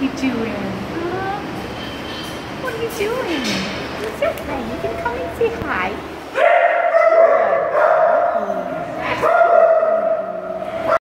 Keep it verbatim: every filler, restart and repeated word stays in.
you doing? Huh? What are you doing? It's okay. You can come and say hi.